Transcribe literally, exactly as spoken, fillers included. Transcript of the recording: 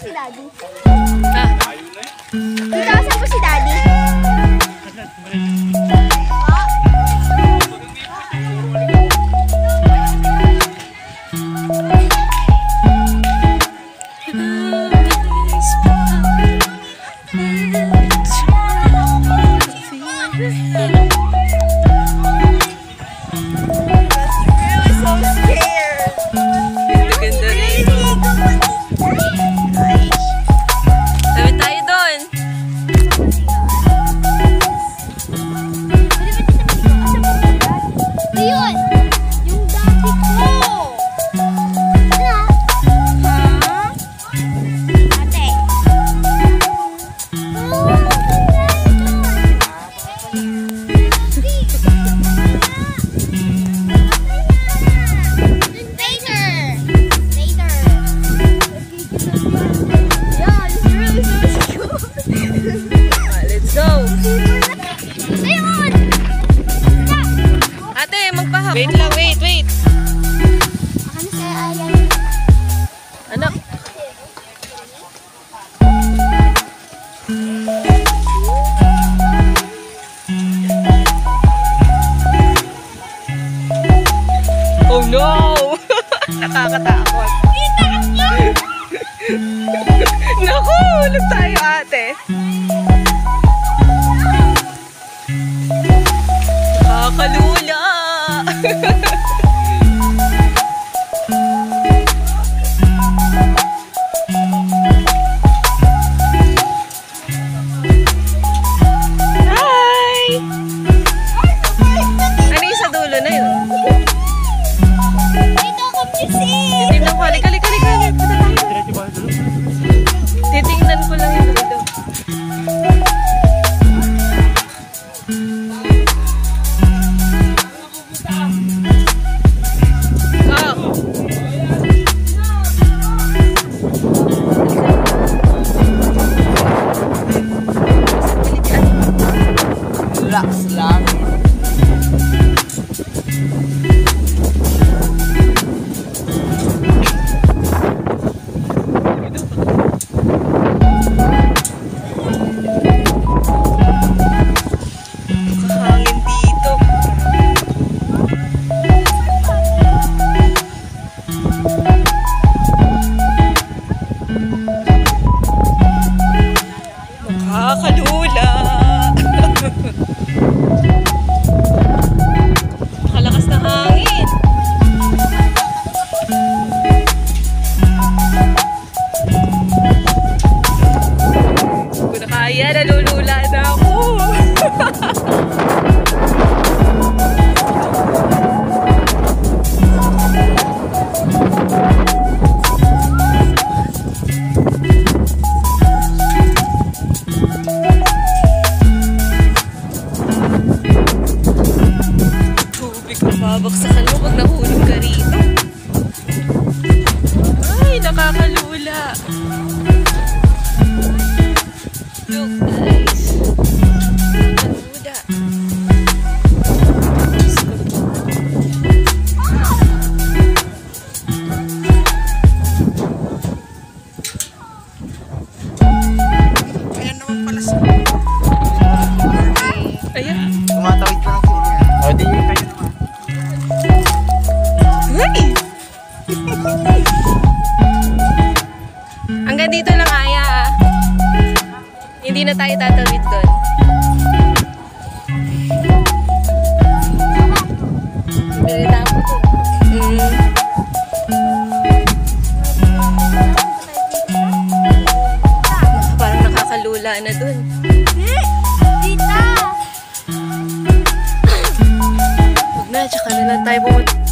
si Daddy? Ha? Dito asan po si Daddy? Wait lang, wait, wait. Ano si Ayan? Anak. Oh no! Nakakatakot. Naku! Hulog tayo, ate. Nakakalula! Hi! Ano yung sa dulo na yun? Ito ako kasi! Titignan ko. Halika, halika, halika. Titignan ko lang yung dulo. Relax lang. Hangin dito. Nakakalula. Nakalakas na hangin. Kung na kaya, nalulula na ako. Babaksakan mo pag nahulog ka rito. Ay, nakakalula. Look guys. Nakakalula. Ayan naman pala siya. Ayan. Tumatawid pa lang siya. O, di kayo naman. Hey! Hanggang dito lang, Aya. Ah. Hindi na tayo tatawid doon. Bilita po ito. Mm. Parang nakakalula na doon. Tita! Huwag na, tsaka na lang tayo pumunta.